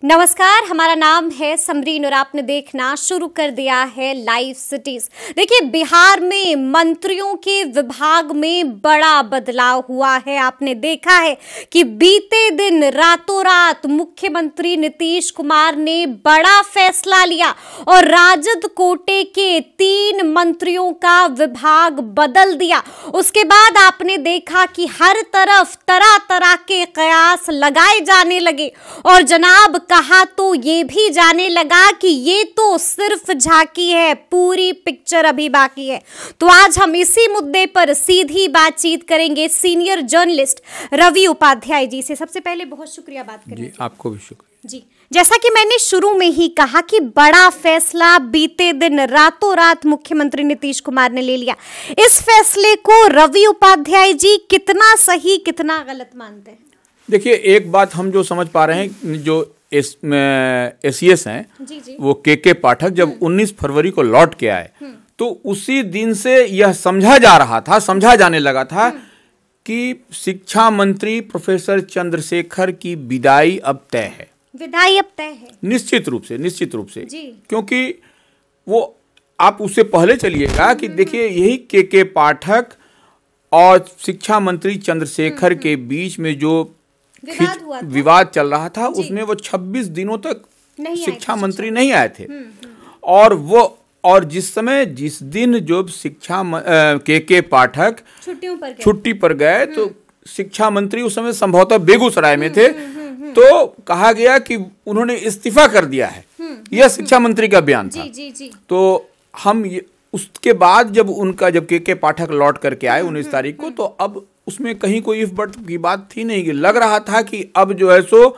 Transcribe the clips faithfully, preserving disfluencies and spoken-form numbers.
नमस्कार, हमारा नाम है समरीन और आपने देखना शुरू कर दिया है लाइव सिटीज। देखिए, बिहार में मंत्रियों के विभाग में बड़ा बदलाव हुआ है। आपने देखा है कि बीते दिन रातों रात मुख्यमंत्री नीतीश कुमार ने बड़ा फैसला लिया और राजद कोटे के तीन मंत्रियों का विभाग बदल दिया। उसके बाद आपने देखा कि हर तरफ तरह तरह के कयास लगाए जाने लगे और जनाब कहा तो ये भी जाने लगा कि ये तो सिर्फ झांकी है, पूरी पिक्चर अभी बाकी है। तो आज हम इसी मुद्दे पर सीधी बातचीत करेंगे सीनियर जर्नलिस्ट रवि उपाध्याय जी से। सबसे पहले बहुत शुक्रिया बात करने जी, आपको भी शुक्रिया जी। जैसा कि मैंने शुरू में ही कहा कि बड़ा फैसला बीते दिन रातों रात मुख्यमंत्री नीतीश कुमार ने ले लिया। इस फैसले को रवि उपाध्याय जी कितना सही कितना गलत मानते हैं? देखिए, एक बात हम जो समझ पा रहे हैं, जो एस एस हैं जी जी। वो के के पाठक जब उन्नीस फरवरी को लौट के आए तो उसी दिन से यह समझा जा रहा था, समझा जाने लगा था कि शिक्षा मंत्री प्रोफेसर चंद्रशेखर की विदाई अब तय है। विदाई अब तय है, निश्चित रूप से, निश्चित रूप से जी। क्योंकि वो आप उससे पहले चलिएगा कि देखिए, यही के के पाठक और शिक्षा मंत्री चंद्रशेखर के बीच में जो विवाद हुआ था, विवाद चल रहा था, उसमें वो छब्बीस दिनों तक नहीं शिक्षा आए मंत्री नहीं आए थे। और वो और जिस समय जिस दिन जो शिक्षा के के पाठक छुट्टियों पर गए छुट्टी पर गए तो शिक्षा मंत्री उस समय संभवतः बेगूसराय में थे। तो कहा गया कि उन्होंने इस्तीफा कर दिया है, यह शिक्षा मंत्री का बयान था। जी, जी, जी। तो हम ये, उसके बाद जब उनका जब के के पाठक लौट करके आए उन्नीस तारीख को, तो अब उसमें कहीं कोई इफ बट की बात थी नहीं। लग रहा था कि अब जो है सो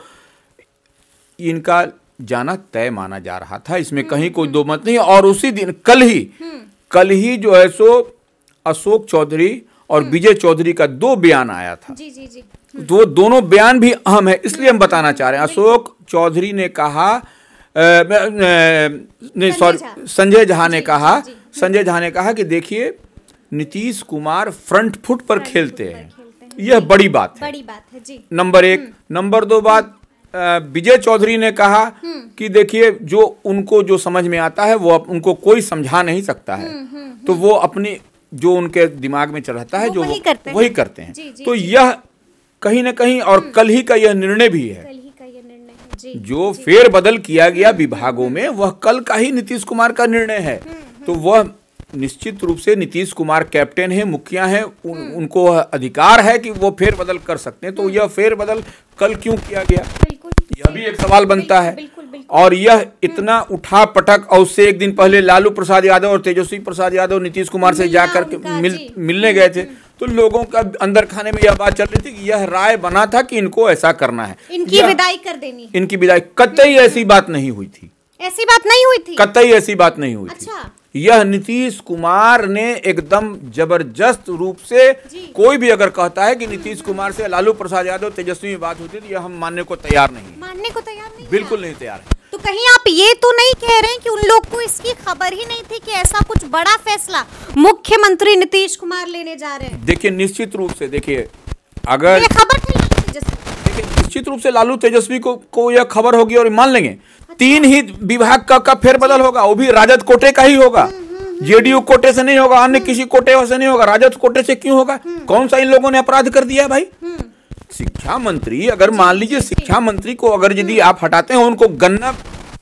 इनका जाना तय माना जा रहा था, इसमें कहीं कोई दो मत नहीं। और उसी दिन कल ही कल ही जो है सो अशोक चौधरी और विजय चौधरी का दो बयान आया था। जी, जी, जी। दो दोनों बयान भी अहम है, इसलिए हम बताना चाह रहे हैं। अशोक चौधरी ने कहा, नहीं सॉरी, संजय झा ने कहा संजय झा ने कहा कि देखिए, नीतीश कुमार फ्रंट फुट पर खेलते हैं, यह बड़ी बात है, बड़ी बात है जी। नंबर एक। नंबर दो बात, विजय चौधरी ने कहा कि देखिए, जो उनको जो समझ में आता है वो उनको कोई समझा नहीं सकता है, तो वो अपनी जो उनके दिमाग में चल रहा है जो वही करते हैं, वही करते हैं। जी, जी, तो जी, यह कहीं ना कहीं, और कल ही का यह निर्णय भी है, कल ही का ये निर्णय है जी। जो फेरबदल किया गया विभागों में, वह कल का ही नीतीश कुमार का निर्णय है। तो वह निश्चित रूप से नीतीश कुमार कैप्टन है, मुखिया है, उन, उनको अधिकार है कि वो फेरबदल कर सकते हैं। तो यह फेरबदल कल क्यों किया गया, बिल्कुल, यह भी एक सवाल बनता है। बिल्कुल, बिल्कुल। और यह इतना उठा पटक, और उससे एक दिन पहले लालू प्रसाद यादव और तेजस्वी प्रसाद यादव नीतीश कुमार से जाकर के मिल मिलने गए थे। तो लोगों का अंदर खाने में यह बात चल रही थी कि यह राय बना था कि इनको ऐसा करना है, इनकी विदाई कर देनी, इनकी विदाई। कतई ऐसी बात नहीं हुई थी, ऐसी बात नहीं हुई थी, कतई ऐसी बात नहीं हुई अच्छा। थी। यह नीतीश कुमार ने एकदम जबरदस्त रूप से, कोई भी अगर कहता है कि नीतीश कुमार से लालू प्रसाद यादव तेजस्वी में बात होती थी, यह हम मानने को तैयार नहीं है, मानने को तैयार नहीं, बिल्कुल नहीं तैयार है। तो कहीं आप ये तो नहीं कह रहे हैं कि उन लोग को इसकी खबर ही नहीं थी कि ऐसा कुछ बड़ा फैसला मुख्यमंत्री नीतीश कुमार लेने जा रहे हैं? देखिए, निश्चित रूप से, देखिए, अगर ये खबर थी लालू तेजस्वी, देखिए निश्चित रूप से लालू तेजस्वी को को यह खबर होगी और मान लेंगे। तीन ही विभाग का, का फेरबदल होगा, वो भी राजद कोटे का ही होगा, जेडीयू कोटे से नहीं होगा, अन्य किसी कोटे से नहीं होगा, राजद कोटे से क्यों होगा? कौन सा इन लोगों ने अपराध कर दिया है भाई? शिक्षा मंत्री, अगर मान लीजिए शिक्षा मंत्री को अगर यदि आप हटाते हैं, उनको गन्ना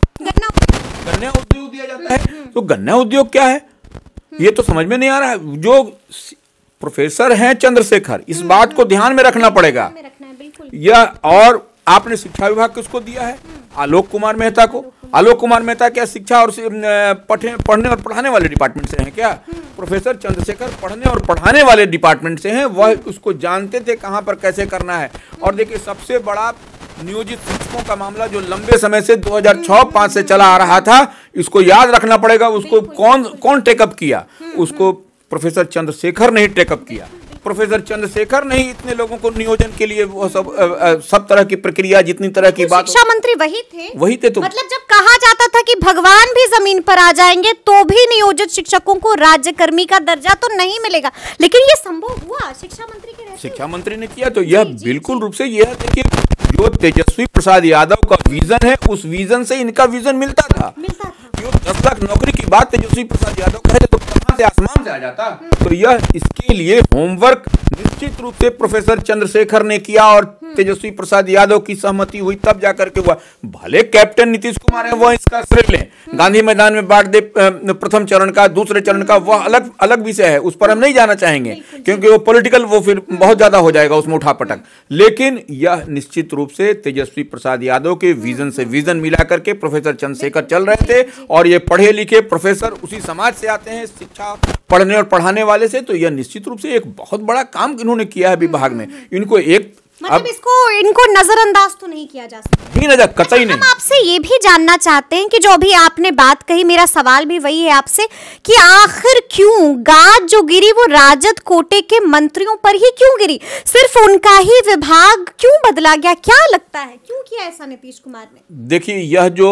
गन्ना उद्योग दिया जाता है, तो गन्ना उद्योग क्या है ये तो समझ में नहीं आ रहा है। जो प्रोफेसर हैं चंद्रशेखर, इस बात को ध्यान में रखना पड़ेगा। यह, और आपने शिक्षा विभाग किसको दिया है? आलोक कुमार मेहता को। आलोक कुमार मेहता क्या शिक्षा और पढ़ने पढ़ने और पढ़ाने वाले डिपार्टमेंट से हैं क्या? प्रोफेसर चंद्रशेखर पढ़ने और पढ़ाने वाले डिपार्टमेंट से हैं, वह उसको जानते थे कहां पर कैसे करना है। और देखिए, सबसे बड़ा नियोजित शिक्षकों का मामला जो लंबे समय से दो हज़ार छह पाँच से चला आ रहा था, इसको याद रखना पड़ेगा। उसको कौन कौन टेकअप किया? उसको प्रोफेसर चंद्रशेखर ने ही टेकअप किया। प्रोफेसर चंद्रशेखर ने ही इतने लोगों को नियोजन के लिए वो सब सब तरह की प्रक्रिया, जितनी तरह की बात, शिक्षा मंत्री वही थे वही थे तो मतलब जब कहा जाता था कि भगवान भी जमीन पर आ जाएंगे तो भी नियोजित शिक्षकों को राज्यकर्मी का दर्जा तो नहीं मिलेगा, लेकिन ये संभव हुआ शिक्षा मंत्री के रहते। शिक्षा मंत्री ने किया। तो यह बिल्कुल रूप से यह देखिए, जो तेजस्वी प्रसाद यादव का विजन है, उस विजन से इनका विजन मिलता था। मिलता था। जो दस लाख नौकरी की बात तेजस्वी प्रसाद यादव कहे तो कहां से आसमान से आ जाता। तो यह इसके लिए होमवर्क निश्चित रूप से प्रोफेसर चंद्रशेखर ने किया और तेजस्वी प्रसाद यादव की सहमति हुई तब जाकर के हुआ। भले कैप्टन नीतीश कुमार है वह इसका श्रेय लें, गांधी मैदान में बांट दे प्रथम चरण का, दूसरे चरण का, वह अलग अलग विषय है, उस पर हम नहीं जाना चाहेंगे क्योंकि वो पॉलिटिकल वो फिर बहुत ज्यादा हो जाएगा उसमें उठापटक। लेकिन यह निश्चित रूप से तेजस्वी प्रसाद यादव के विजन से विजन मिला करके प्रोफेसर चंद्रशेखर चल रहे थे और ये पढ़े लिखे प्रोफेसर उसी समाज से आते हैं, शिक्षा पढ़ने और पढ़ाने वाले से। तो यह निश्चित रूप से एक बहुत बड़ा काम इन्होंने किया है विभाग में। इनको एक मतलब इसको इनको नजरअंदाज तो नहीं किया जा सकता। नहीं नजर कतई नहीं। हम आपसे ये भी जानना चाहते हैं कि जो अभी आपने बात कही, मेरा सवाल भी वही है आपसे कि आखिर क्यों गाज जो गिरी वो राजद कोटे के मंत्रियों पर ही क्यों गिरी? सिर्फ उनका ही विभाग क्यों बदला गया? क्या लगता है क्यों किया ऐसा नीतीश कुमार ने? देखिए, यह जो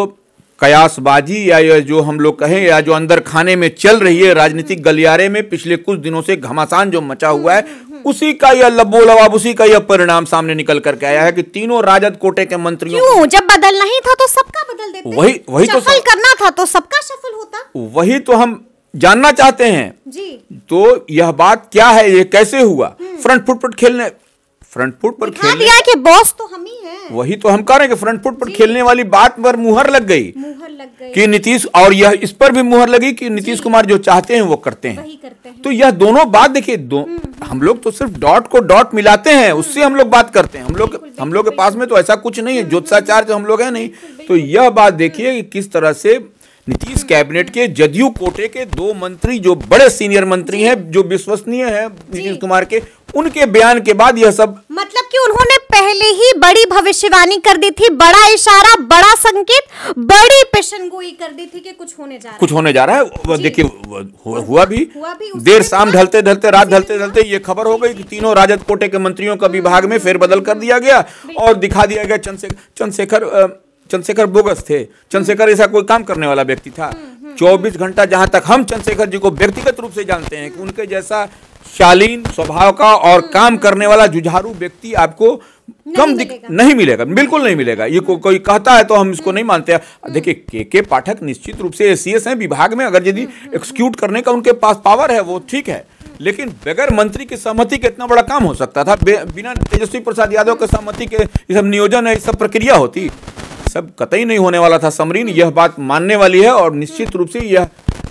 कयासबाजी या यह जो हम लोग कहें या जो अंदर खाने में चल रही है राजनीतिक गलियारे में पिछले कुछ दिनों से घमासान जो मचा हुआ है, उसी का यह लबो लबाब, उसी का यह परिणाम सामने निकल करके आया है कि तीनों राजद कोटे के मंत्रियों क्यों? जब बदलना ही था तो सबका बदल देते, वही वही तो सफल करना था तो सबका सफल होता। वही तो हम जानना चाहते हैं जी। तो यह बात क्या है, ये कैसे हुआ? फ्रंट फुट पर खेलने फ्रंट फुट पर खेलने दिया कि बॉस तो हम ही हैं। वही तो हम कह रहे हैं कि फ्रंट फुट पर खेलने वाली बात पर मुहर लग गई मुहर लग गई कि नीतीश, और यह इस पर भी मुहर लगी कि नीतीश कुमार जो चाहते हैं वो करते हैं, वही करते हैं। तो यह दोनों बात देखिए, दो हम लोग तो सिर्फ डॉट को डॉट मिलाते हैं, उससे हम लोग बात करते हैं। हम लोग हम लोग के पास में तो ऐसा कुछ नहीं है, ज्योतिषाचार्य हम लोग है नहीं। तो यह बात देखिए कि किस तरह से नीतीश कैबिनेट के जदयू कोटे के दो मंत्री जो बड़े सीनियर मंत्री हैं, जो विश्वसनीय हैं नीतीश कुमार के, उनके बयान के बाद यह सब, मतलब कि उन्होंने पहले ही बड़ी भविष्यवाणी कर दी थी, बड़ा इशारा, बड़ा संकेत, बड़ी पेशनगोई कर दी थी कि कुछ होने जा रहा है, कुछ होने जा रहा है। देखिए हुआ, हुआ भी, हुआ भी देर शाम ढलते ढलते रात ढलते ढलते ये खबर हो गई कि तीनों राजद कोटे के मंत्रियों का विभाग में फेरबदल कर दिया गया और दिखा दिया गया चंद्रशेखर चंद्रशेखर चंद्रशेखर बोगस थे। चंद्रशेखर ऐसा कोई काम करने वाला व्यक्ति था? चौबीस घंटा जहां तक हम चंद्रशेखर जी को व्यक्तिगत रूप से जानते हैं कि उनके जैसा शालीन स्वभाव का और काम करने वाला जुझारू व्यक्ति आपको कम मिलेगा। नहीं मिलेगा, बिल्कुल नहीं मिलेगा। ये को, कोई कहता है तो हम इसको नहीं मानते। देखिए, के के पाठक निश्चित रूप से एसीएस हैं विभाग में, अगर यदि एक्सिक्यूट करने का उनके पास पावर है वो ठीक है, लेकिन बगैर मंत्री की सहमति के इतना बड़ा काम हो सकता था? बिना तेजस्वी प्रसाद यादव के सहमति के ये सब नियोजन है, ये सब प्रक्रिया होती, सब कतई नहीं होने वाला था। समरीन, यह बात मानने वाली है और निश्चित रूप से यह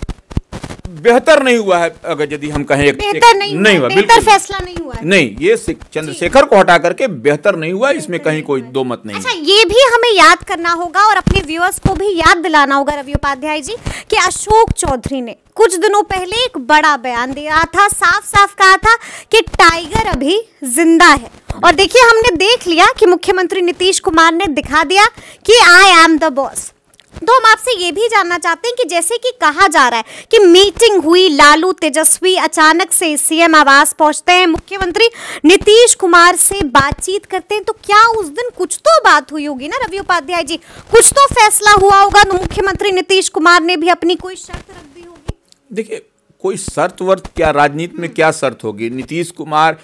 बेहतर नहीं हुआ है। अगर यदि हम कहें बेहतर नहीं, नहीं हुआ, बेहतर फैसला नहीं हुआ है। नहीं, ये चंद्रशेखर को हटा करके बेहतर नहीं हुआ, इसमें कहीं कोई दो मत नहीं। अच्छा, ये भी हमें याद करना होगा और अपने व्यूअर्स को भी याद दिलाना होगा रवि उपाध्याय जी कि अशोक चौधरी ने कुछ दिनों पहले एक बड़ा बयान दिया था, साफ साफ कहा था कि टाइगर अभी जिंदा है। और देखिए, हमने देख लिया कि मुख्यमंत्री नीतीश कुमार ने दिखा दिया कि आई एम द बॉस। तो हम आपसे ये भी जानना चाहते हैं कि जैसे कि कहा जा रहा है कि मीटिंग हुई, लालू तेजस्वी अचानक से सीएम आवास पहुंचते हैं, मुख्यमंत्री नीतीश कुमार से बातचीत करते हैं, तो क्या उस दिन कुछ तो बात हुई होगी ना रवि उपाध्याय जी? कुछ तो फैसला हुआ होगा, तो मुख्यमंत्री नीतीश कुमार ने भी अपनी कोई शर्त रख दी होगी। देखिए, कोई शर्त वर्त क्या, राजनीति में क्या शर्त होगी? नीतीश कुमार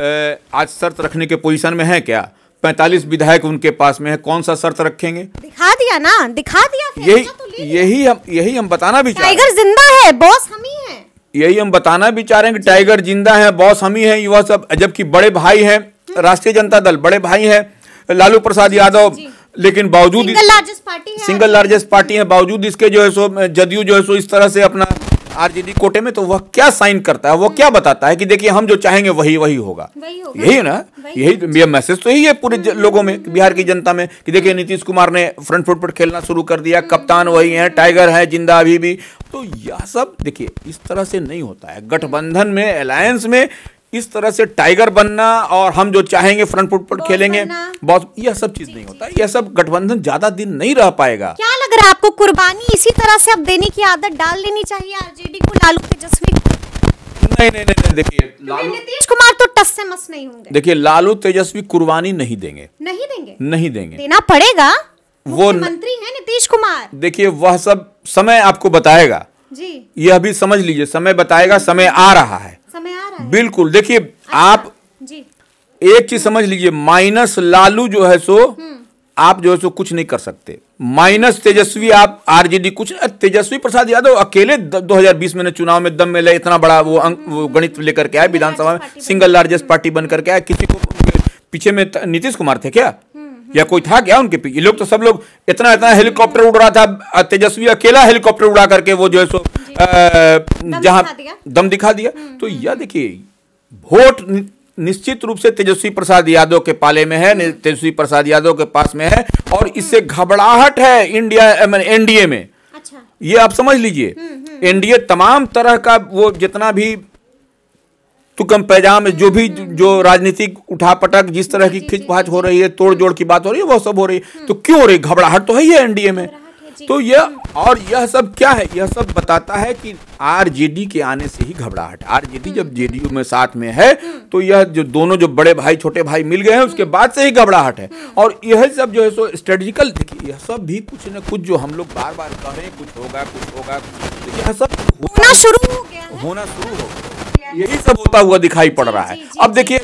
आज शर्त रखने के पोजीशन में है क्या? पैंतालीस विधायक उनके पास में है, कौन सा शर्त रखेंगे? दिखा दिया ना, दिखा दिया। यही तो यही हम यही हम बताना भी चाह रहे हैं, टाइगर जिंदा है, बॉस हम ही हैं। यही हम बताना भी चाह रहे हैं कि टाइगर जिंदा है, बॉस हम ही हैं। युवा सब, जबकि बड़े भाई हैं राष्ट्रीय जनता दल, बड़े भाई हैं लालू प्रसाद यादव, लेकिन बावजूद सिंगल लार्जेस्ट पार्टी है, सिंगल लार्जेस्ट पार्टी है, बावजूद इसके जो है सो जदयू जो है सो इस तरह से अपना आरजेडी कोटे में, तो वह क्या साइन करता है, वो क्या बताता है कि देखिए हम जो चाहेंगे वही वही होगा, वही होगा। यही है ना, यही मैसेज तो यही है पूरे लोगों में, बिहार की जनता में, कि देखिए नीतीश कुमार ने फ्रंट फुट पर खेलना शुरू कर दिया, कप्तान वही है, टाइगर है जिंदा अभी भी। तो यह सब देखिए इस तरह से नहीं होता है। गठबंधन में, अलायंस में इस तरह से टाइगर बनना और हम जो चाहेंगे फ्रंट फुट पर खेलेंगे बॉस, यह सब चीज नहीं होता। यह सब गठबंधन ज्यादा दिन नहीं रह पाएगा। क्या लग रहा है आपको, कुर्बानी इसी तरह से अब देने की आदत डाल लेनी चाहिए आरजेडी को, लालू तेजस्वी को? नहीं नहीं नहीं, देखिए लालू नीतीश कुमार तो टस से मस नहीं होंगे। देखिए, लालू तेजस्वी कुर्बानी नहीं देंगे, नहीं देंगे, नहीं देंगे, देना पड़ेगा। वो मंत्री हैं नीतीश कुमार। देखिए, वह सब समय आपको बताएगा जी, यह अभी समझ लीजिए, समय बताएगा, समय आ रहा है, समय आ रहा है, बिल्कुल। देखिए, अच्छा, आप जी एक चीज समझ लीजिए, माइनस लालू जो है सो आप जो है सो कुछ नहीं कर सकते, माइनस तेजस्वी आप आरजेडी कुछ। तेजस्वी प्रसाद यादव अकेले दो हज़ार बीस में चुनाव में दम में ले इतना बड़ा वो अंक वो गणित लेकर के आए, विधानसभा में सिंगल लार्जेस्ट पार्टी बन करके आए। किसी को पीछे में नीतीश कुमार थे क्या, या कोई था क्या उनके पीछे? लोग तो सब लोग इतना इतना हेलीकॉप्टर उड़ रहा था, तेजस्वी अकेला हेलीकॉप्टर उड़ा करके वो जो है सो जहां दम दिखा दिया। तो यह देखिए, वोट निश्चित रूप से तेजस्वी प्रसाद यादव के पाले में है, तेजस्वी प्रसाद यादव के पास में है, और इससे घबराहट है इंडिया एनडीए में। अच्छा। ये आप समझ लीजिए, एनडीए तमाम तरह का वो जितना भी तुकम पैजाम जो भी जो राजनीतिक उठापटक जिस तरह की खिंचपाच हो रही है, तोड़ जोड़ की बात हो रही है, वो सब हो रही है। तो क्यों हो रही? घबराहट तो है ही है एनडीए में। तो यह और यह सब क्या है? यह सब बताता है कि आरजेडी के आने से ही घबराहट। आरजेडी जब जेडीयू में साथ में है तो यह जो दोनों जो बड़े भाई छोटे भाई मिल गए हैं, उसके बाद से ही घबराहट है। और यह सब जो है सो स्ट्रेटेजिकल, देखिए यह सब भी कुछ न कुछ जो हम लोग बार बार कह रहे हैं, कुछ होगा कुछ होगा, देखिए यह सब होना शुरू हो गया है, होना शुरू हो गया, यही सब होता हुआ दिखाई पड़ रहा है। अब देखिए,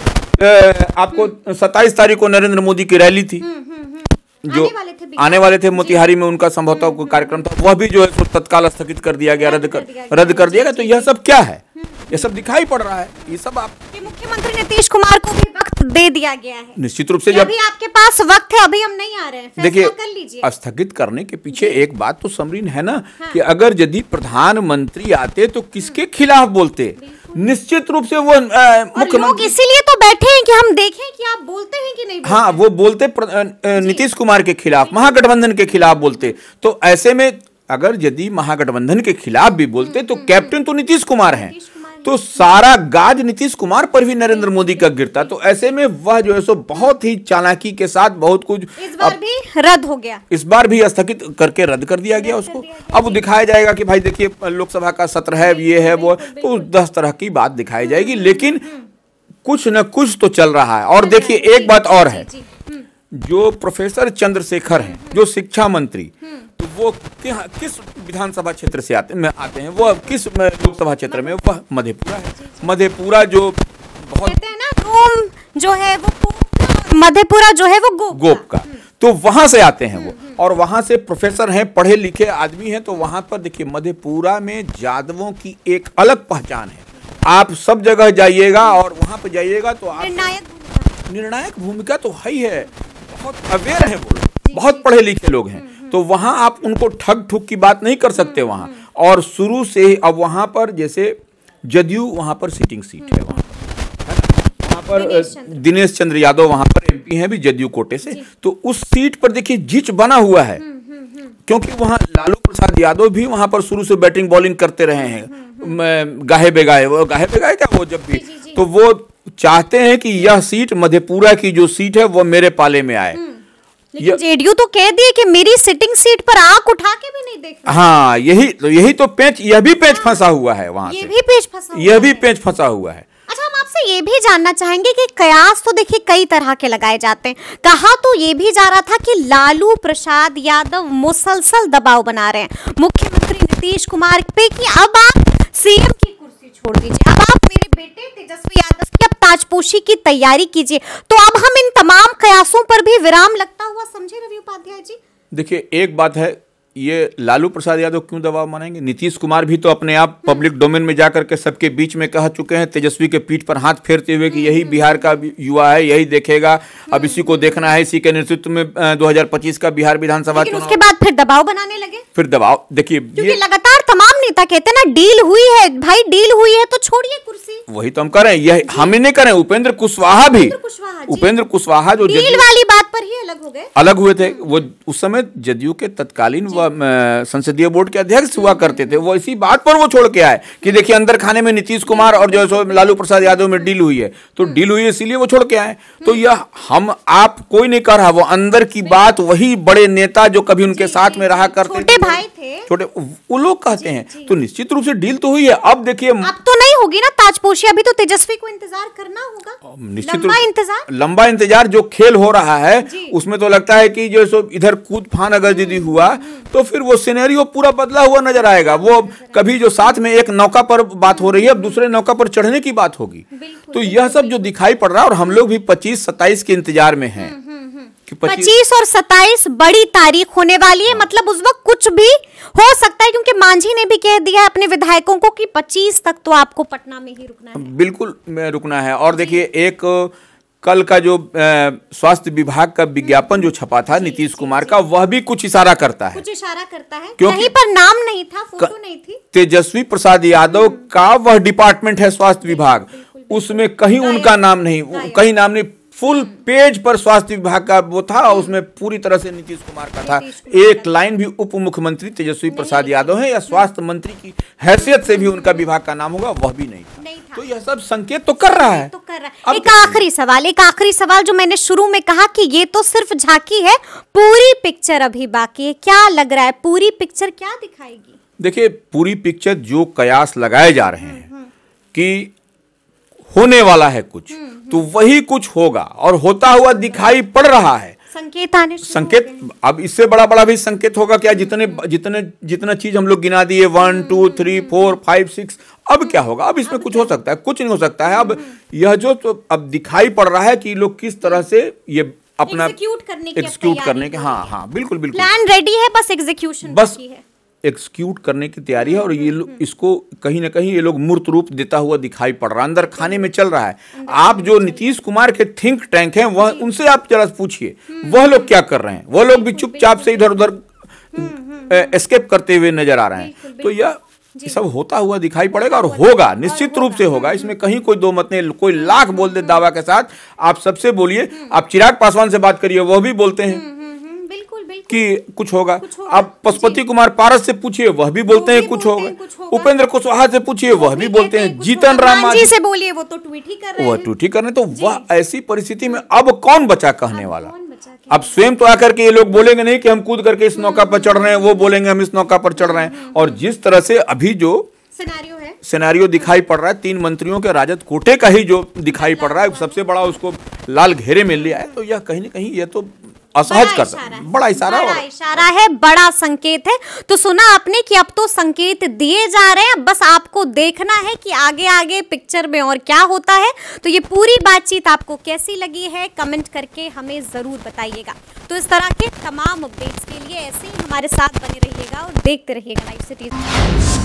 आपको सत्ताईस तारीख को नरेंद्र मोदी की रैली थी, जो आने वाले थे, आने वाले थे मोतिहारी में, उनका संभवतः कोई कार्यक्रम था, वह भी जो है तत्काल स्थगित कर दिया गया, रद्द कर रद्द कर दिया गया। तो यह सब क्या है? ये सब दिखाई पड़ रहा है। ये सब आप मुख्यमंत्री नीतीश कुमार को भी वक्त दे दिया गया है, निश्चित रूप से। जब अभी आपके पास वक्त है, अभी हम नहीं आ रहे हैं, देखिए कर लीजिए। स्थगित करने के पीछे एक बात तो समरीन है ना, हाँ। कि अगर यदि प्रधानमंत्री आते तो किसके खिलाफ बोलते? निश्चित रूप से वो मुख्यमंत्री, इसीलिए तो बैठे हैं कि हम देखें कि आप बोलते हैं कि नहीं बोलते। हाँ, वो बोलते नीतीश कुमार के खिलाफ, महागठबंधन के खिलाफ बोलते। तो ऐसे में अगर यदि महागठबंधन के खिलाफ भी बोलते तो कैप्टन तो नीतीश कुमार हैं, तो सारा गाज नीतीश कुमार पर भी नरेंद्र मोदी का गिरता। तो ऐसे में वह जो है सो बहुत ही चालाकी के साथ बहुत कुछ इस बार भी रद्द हो गया, इस बार भी स्थगित करके रद्द कर दिया गया उसको। अब दिखाया जाएगा कि भाई देखिए लोकसभा का सत्र है, ये है वो, तो दस तरह की बात दिखाई जाएगी, लेकिन कुछ न कुछ तो चल रहा है। और देखिए एक बात और है, जो प्रोफेसर चंद्रशेखर हैं, जो शिक्षा मंत्री, तो वो किस विधानसभा क्षेत्र से आते में आते हैं? वो किस लोकसभा क्षेत्र में? वह मधेपुरा है। मधेपुरा जो बहुत कहते हैं ना, गोम जो है वो मधेपुरा जो है वो गोप गोप का, तो वहां से आते हैं वो, और वहां से प्रोफेसर हैं, पढ़े लिखे आदमी हैं। तो वहां पर देखिए मधेपुरा में यादवों की एक अलग पहचान है। आप सब जगह जाइएगा और वहां पर जाइएगा तो आप निर्णायक निर्णायक भूमिका तो है ही है, बहुत अवेयर है वो, बहुत पढ़े लिखे लोग हैं। तो वहां आप उनको ठग ठुक की बात नहीं कर सकते वहां। और शुरू से ही अब वहां पर जैसे जदयू वहां पर सिटिंग सीट है, वहां पर वहां पर दिनेश चंद्र यादव वहां पर एमपी हैं भी जदयू कोटे से। तो उस सीट पर देखिए जिच बना हुआ है, क्योंकि वहां लालू प्रसाद यादव भी वहां पर शुरू से बैटिंग बॉलिंग करते रहे हैं, गाहे बेगाहे वो गाहे बेगाहे क्या वो जब भी, तो वो चाहते हैं कि यह सीट मधेपुरा की जो सीट है वो मेरे पाले में आए। लेकिन जेडीयू तो कह दिए कि मेरी सिटिंग सीट पर आंख उठा के भी नहीं देख रहा। हाँ, यही तो यही तो पेच, यह भी पेच फंसा हुआ है वहां ये से, भी पेच फंसा हुआ यह भी पेच फंसा हुआ है। अच्छा, हम आपसे ये भी जानना चाहेंगे कि कयास तो देखिए कई तरह के लगाए जाते हैं। कहा तो ये भी जा रहा था कि लालू प्रसाद यादव मुसलसल दबाव बना रहे हैं मुख्यमंत्री नीतीश कुमार पे कि अब आप सीएम की कुर्सी छोड़ दीजिए, अब आप मेरे बेटे तेजस्वी यादव की अब ताजपोशी की तैयारी कीजिए। तो अब हम इन तमाम कयासों पर भी विराम लगता हुआ समझे रवि उपाध्याय जी? देखिए एक बात है, ये लालू प्रसाद यादव क्यों दबाव बनाएंगे? नीतीश कुमार भी तो अपने आप पब्लिक डोमेन में जाकर के सबके बीच में कह चुके हैं, तेजस्वी के पीठ पर हाथ फेरते हुए कि यही बिहार का युवा है, यही देखेगा, अब इसी को देखना है, इसी के नेतृत्व में दो हज़ार पच्चीस का बिहार विधानसभा चुनाव। उसके बाद फिर दबाव बनाने लगे, फिर दबाव देखिए, क्योंकि लगातार तमाम नेता कहते हैं ना डील हुई है भाई, डील हुई है तो छोड़िए कुर्सी। वही तो हम कर रहे हैं, यह हम ही नहीं कर रहे हैं। उपेंद्र कुशवाहा भी, उपेंद्र कुशवाहा जो डील वाली बात पर ही अलग हो गए, अलग हुए थे। वो उस समय जदयू के तत्कालीन संसदीय बोर्ड के अध्यक्ष हुआ करते थे, वो इसी बात पर वो छोड़ के आए कि देखिए अंदर खाने में नीतीश कुमार और जो है लालू प्रसाद यादव में डील हुई है, तो डील हुई है इसीलिए वो छोड़ के आए। तो यह हम आप कोई नहीं कर रहा, वो अंदर की बात वही बड़े नेता जो कभी उनके साथ में रहा करते छोटे भाई थे, छोटे वो लोग कहते हैं। तो निश्चित रूप से डील तो हुई है। अब देखिए अब तो नहीं होगी ना ताजपोशी, अभी तो तेजस्वी को इंतजार करना होगा, निश्चित लंबा इंतजार लंबा इंतजार जो खेल हो रहा है उसमें तो लगता है कि जो सो इधर कूद फान अगर यदि हुआ तो फिर वो सिनेरियो पूरा बदला हुआ नजर आएगा। वो कभी जो साथ में एक नौका पर बात हो रही है अब दूसरे नौका पर चढ़ने की बात होगी। तो यह सब जो दिखाई पड़ रहा है, और हम लोग भी पच्चीस सत्ताईस के इंतजार में हैं कि पच्चीस और सत्ताईस बड़ी तारीख होने वाली है। मतलब उस वक्त कुछ भी हो सकता है, क्योंकि मांझी ने भी कह दिया है अपने विधायकों को कि पच्चीस तक तो आपको पटना में ही रुकना है। बिल्कुल रुकना है। और देखिए, एक कल का जो स्वास्थ्य विभाग का विज्ञापन जो छपा था नीतीश कुमार का, वह भी कुछ इशारा करता है कुछ इशारा करता है क्योंकि कहीं पर नाम नहीं था, फोटो नहीं थी। तेजस्वी प्रसाद यादव का वह डिपार्टमेंट है स्वास्थ्य विभाग, उसमें कहीं उनका नाम नहीं, कहीं नाम नहीं। फुल पेज पर स्वास्थ्य विभाग का वो था, उसमें पूरी तरह से नीतीश कुमार का था। एक लाइन भी उप मुख्यमंत्री तेजस्वी प्रसाद यादव है या स्वास्थ्य मंत्री की हैसियत से भी उनका विभाग का नाम होगा, वह भी नहीं था। नहीं था। तो यह सब संकेत तो कर रहा है। तो कर रहा है। एक आखिरी सवाल एक आखिरी सवाल जो मैंने शुरू में कहा कि ये तो सिर्फ झांकी है, पूरी पिक्चर अभी बाकी है। क्या लग रहा है पूरी पिक्चर क्या दिखाएगी? देखिए, पूरी पिक्चर जो कयास लगाए जा रहे हैं कि होने वाला है कुछ, तो वही कुछ होगा और होता हुआ दिखाई पड़ रहा है। संकेत आने संकेत अब इससे बड़ा बड़ा भी संकेत होगा क्या? जितने जितने जितना चीज हम लोग गिना दिए, one two three four five six, अब क्या होगा? अब इसमें कुछ हो सकता है, कुछ नहीं हो सकता है। अब यह जो तो अब दिखाई पड़ रहा है कि लोग किस तरह से ये अपना एग्जीक्यूट करने की एग्जीक्यूट करने के हाँ हाँ बिल्कुल बिल्कुल प्लान रेडी है, बस एग्जीक्यूशन बस है। एक्सक्यूट करने की तैयारी है। और ये लोग इसको कहीं ना कहीं ये लोग मूर्त रूप देता हुआ दिखाई पड़ रहा है, अंदर खाने में चल रहा है। आप जो नीतीश कुमार के थिंक टैंक हैं, वह उनसे आप जरा पूछिए वह लोग क्या कर रहे हैं। वह लोग भी चुपचाप से इधर उधर एस्केप करते हुए नजर आ रहे हैं। तो यह ये सब होता हुआ दिखाई पड़ेगा और होगा, निश्चित रूप से होगा। इसमें कहीं कोई दो मत नहीं। कोई लाख बोल दे दावा के साथ, आप सबसे बोलिए, आप चिराग पासवान से बात करिए, वह भी बोलते हैं कि कुछ होगा। आप पशुपति कुमार पारस से पूछिए, वह भी बोलते हैं कुछ होगा। उपेंद्र कुशवाहा से पूछिए, वह भी बोलते हैं। जीतन राम मांझी से बोलिए, वो तो ट्वीट ही कर रहे हैं। वह ट्वीट ही कर रहे हैं। तो वह ऐसी परिस्थिति में अब कौन बचा कहने वाला? अब स्वयं तो आकर के ये लोग बोलेंगे नहीं कि हम कूद करके इस नौका पर चढ़ रहे हैं, वो बोलेंगे हम इस नौका पर चढ़ रहे हैं। और जिस तरह से अभी जो सिनेरियो है, सिनेरियो दिखाई पड़ रहा है, तीन मंत्रियों के राजद कोटे का ही जो दिखाई पड़ रहा है, सबसे बड़ा उसको लाल घेरे में लिया है। तो यह कहीं ना कहीं यह तो असहज कर सकता है, बड़ा इशारा बड़ा इशारा है, बड़ा संकेत है। तो सुना आपने कि अब तो संकेत दिए जा रहे हैं, बस आपको देखना है कि आगे आगे पिक्चर में और क्या होता है। तो ये पूरी बातचीत आपको कैसी लगी है, कमेंट करके हमें जरूर बताइएगा। तो इस तरह के तमाम अपडेट्स के लिए ऐसे ही हमारे साथ बने रहिएगा और देखते रहिएगा लाइव सिटीज।